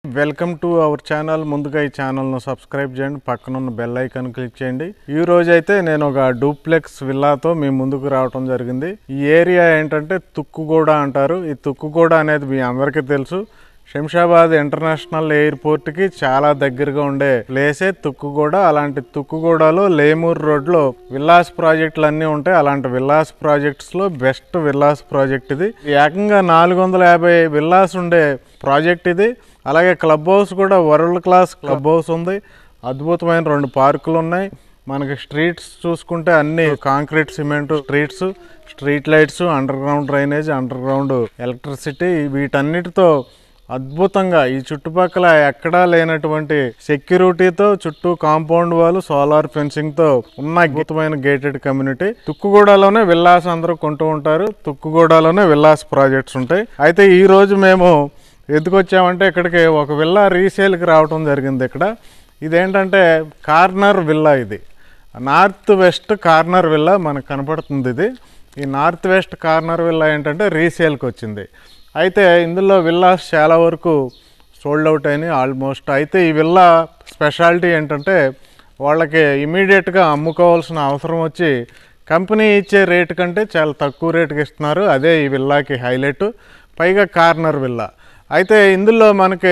Welcome to our channel. ముందుగా ఈ ఛానల్ను సబ్స్క్రైబ్ చేయండి, పక్కన ఉన్న బెల్ ఐకాన్ క్లిక్ చేయండి. ఈ రోజు అయితే నేను ఒక డూప్లెక్స్ విల్లాతో మీ ముందుకు రావడం జరిగింది. ఈ ఏరియా ఏంటంటే తుక్కుగూడ అంటారు. ఈ తుక్కుగూడ అనేది మీ అందరికీ తెలుసు. శంషాబాద్ ఇంటర్నేషనల్ ఎయిర్పోర్ట్కి చాలా దగ్గరగా ఉండే ప్లేసే తుక్కుగూడ. అలాంటి తుక్కుగూడలో లేమూర్ రోడ్లో విల్లాస్ ప్రాజెక్టులు అన్నీ ఉంటాయి. అలాంటి విల్లాస్ ప్రాజెక్ట్స్లో బెస్ట్ విల్లాస్ ప్రాజెక్ట్ ఇది. ఏకంగా 450 విల్లాస్ ఉండే ప్రాజెక్ట్ ఇది. అలాగే క్లబ్ హౌస్ కూడా వరల్డ్ క్లాస్ క్లబ్ హౌస్ ఉంది. అద్భుతమైన 2 పార్కులు ఉన్నాయి. మనకి స్ట్రీట్స్ చూసుకుంటే అన్ని concrete cement streets, street lights, underground drainage, underground electricity, వీటన్నిటితో అద్భుతంగా ఈ చుట్టుపక్కల ఎక్కడా లేనటువంటి సెక్యూరిటీతో చుట్టూ కాంపౌండ్ వాళ్ళు సోలార్ ఫెన్సింగ్తో ఉన్న అద్భుతమైన గేటెడ్ కమ్యూనిటీ. తుక్కుగూడలోనే విల్లాస్ అందరూ కొంటూ ఉంటారు. తుక్కుగూడలోనే విల్లాస్ ప్రాజెక్ట్స్ ఉంటాయి. అయితే ఈ రోజు మేము ఎందుకు వచ్చామంటే ఇక్కడికి ఒక విల్లా రీసేల్కి రావడం జరిగింది. ఇక్కడ ఇదేంటంటే కార్నర్ విల్లా. ఇది నార్త్ వెస్ట్ కార్నర్ విల్లా మనకు కనపడుతుంది. ఇది ఈ నార్త్ వెస్ట్ కార్నర్ విల్లా ఏంటంటే రీసేల్కి వచ్చింది. అయితే ఇందులో విల్లాస్ చాలా వరకు సోల్డ్ అవుట్ అయినాయి ఆల్మోస్ట్. అయితే ఈ విల్లా స్పెషాలిటీ ఏంటంటే వాళ్ళకి ఇమీడియట్గా అమ్ముకోవాల్సిన అవసరం వచ్చి కంపెనీ ఇచ్చే రేటు కంటే చాలా తక్కువ రేటుకి ఇస్తున్నారు. అదే ఈ విల్లాకి హైలైట్. పైగా కార్నర్ విల్లా. అయితే ఇందులో మనకి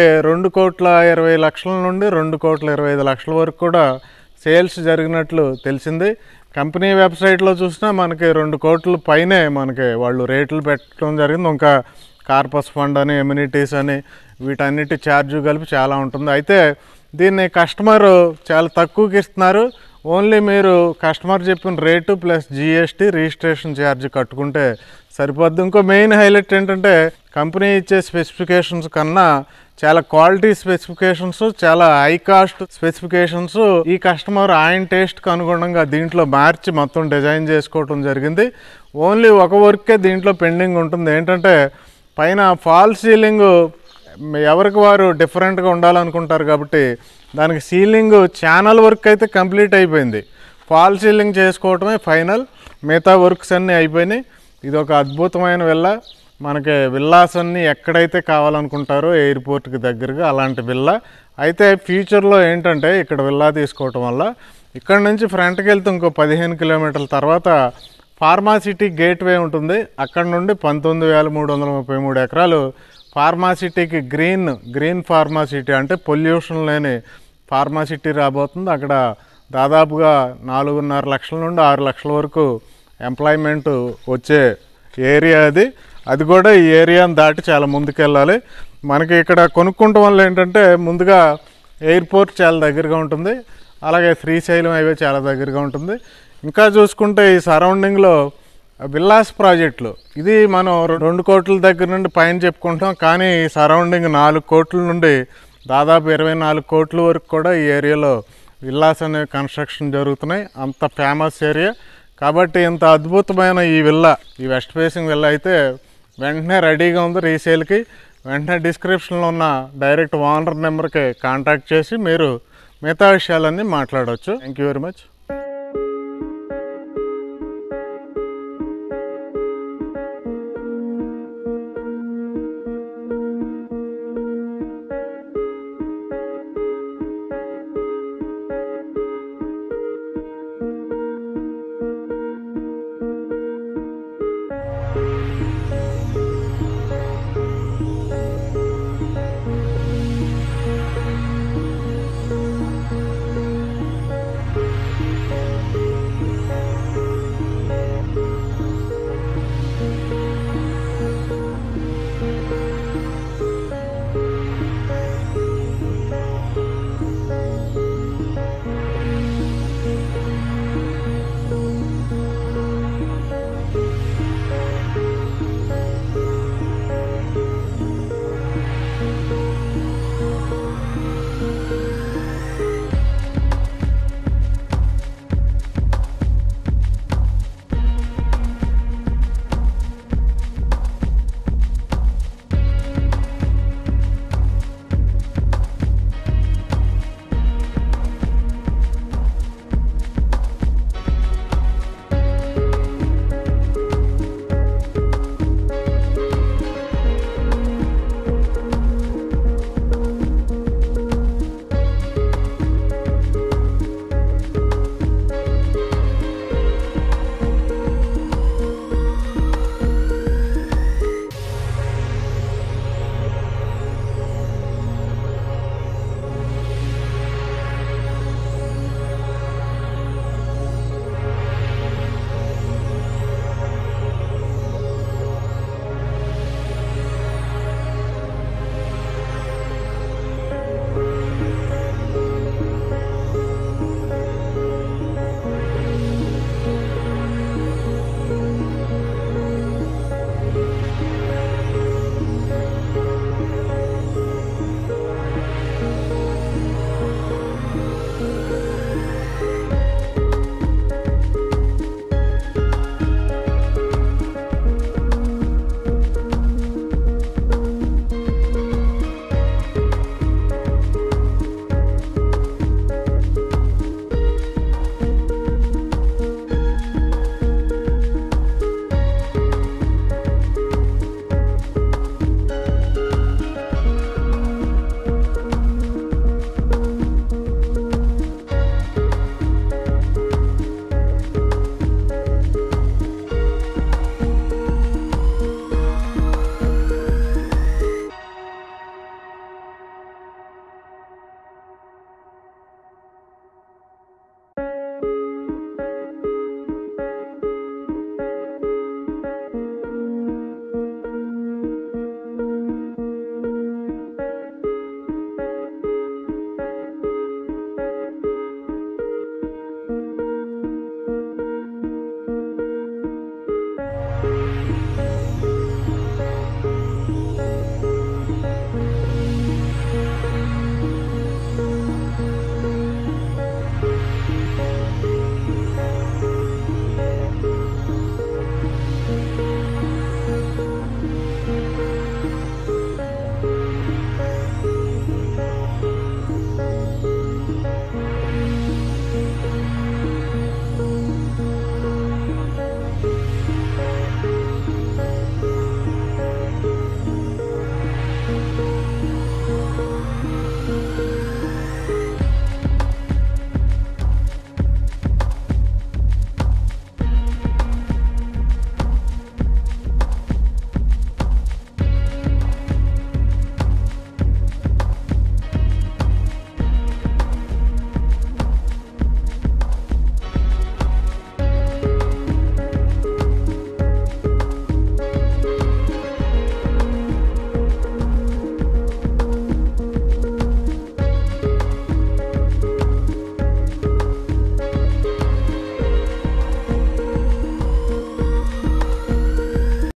2,20,00,000 నుండి 2,25,00,000 వరకు కూడా సేల్స్ జరిగినట్లు తెలిసింది. కంపెనీ వెబ్సైట్లో చూసినా మనకి 2 కోట్ల పైనే మనకి వాళ్ళు రేట్లు పెట్టడం జరిగింది. ఇంకా కార్పస్ ఫండ్ అని, ఎమ్యూనిటీస్ అని, వీటన్నిటి ఛార్జ్ కలిపి చాలా ఉంటుంది. అయితే దీన్ని కస్టమర్ చాలా తక్కువకి ఇస్తున్నారు. ఓన్లీ మీరు కస్టమర్ చెప్పిన rate plus GST registration charge కట్టుకుంటే సరిపోద్ది. ఇంకో మెయిన్ హైలైట్ ఏంటంటే కంపెనీ ఇచ్చే స్పెసిఫికేషన్స్ కన్నా చాలా క్వాలిటీ స్పెసిఫికేషన్స్, చాలా హై కాస్ట్ స్పెసిఫికేషన్స్ ఈ కస్టమర్ ఆయన టేస్ట్కి అనుగుణంగా దీంట్లో మార్చి మొత్తం డిజైన్ చేసుకోవటం జరిగింది. ఓన్లీ ఒక వర్కే దీంట్లో పెండింగ్ ఉంటుంది. ఏంటంటే పైన ఫాల్ సీలింగ్ ఎవరికి వారు డిఫరెంట్గా ఉండాలనుకుంటారు కాబట్టి దానికి సీలింగ్ ఛానల్ వర్క్ అయితే కంప్లీట్ అయిపోయింది. ఫాల్ సీలింగ్ చేసుకోవటమే ఫైనల్. మిగతా వర్క్స్ అన్నీ అయిపోయినాయి. ఇది ఒక అద్భుతమైన విల్లా. మనకి విల్లాస్ అన్నీ ఎక్కడైతే కావాలనుకుంటారో ఎయిర్పోర్ట్కి దగ్గరగా అలాంటి విల్లా. అయితే ఫ్యూచర్లో ఏంటంటే ఇక్కడ విల్లా తీసుకోవటం వల్ల ఇక్కడ నుంచి ఫ్రంట్కి వెళ్తే ఇంకో 15 కిలోమీటర్ల తర్వాత ఫార్మాసిటీ గేట్వే ఉంటుంది. అక్కడ నుండి 19,333 ఎకరాలు ఫార్మాసిటీకి గ్రీన్ ఫార్మాసిటీ అంటే పొల్యూషన్ లేని ఫార్మాసిటీ రాబోతుంది. అక్కడ దాదాపుగా 4.5 లక్షల నుండి 6 లక్షల వరకు ఎంప్లాయ్మెంట్ వచ్చే ఏరియా అది కూడా ఈ ఏరియాని దాటి చాలా ముందుకెళ్ళాలి. మనకి ఇక్కడ కొనుక్కోవటం వల్ల ఏంటంటే ముందుగా ఎయిర్పోర్ట్ చాలా దగ్గరగా ఉంటుంది. అలాగే శ్రీశైలం హైవే చాలా దగ్గరగా ఉంటుంది. ఇంకా చూసుకుంటే ఈ సరౌండింగ్లో విల్లాస్ ప్రాజెక్టులు ఇది మనం 2 కోట్ల దగ్గర నుండి పైన చెప్పుకుంటాం. కానీ ఈ సరౌండింగ్ 4 కోట్ల నుండి దాదాపు 24 కోట్ల వరకు కూడా ఈ ఏరియాలో విల్లాస్ అనేవి కన్స్ట్రక్షన్ జరుగుతున్నాయి. అంత ఫేమస్ ఏరియా కాబట్టి ఇంత అద్భుతమైన ఈ విల్లా, ఈ వెస్ట్ ఫేసింగ్ విల్లా అయితే వెంటనే రెడీగా ఉంది రీసేల్కి. వెంటనే డిస్క్రిప్షన్లో ఉన్న డైరెక్ట్ ఓనర్ నెంబర్కి కాంటాక్ట్ చేసి మీరు మిగతా విషయాలన్నీ మాట్లాడవచ్చు. Thank you very much.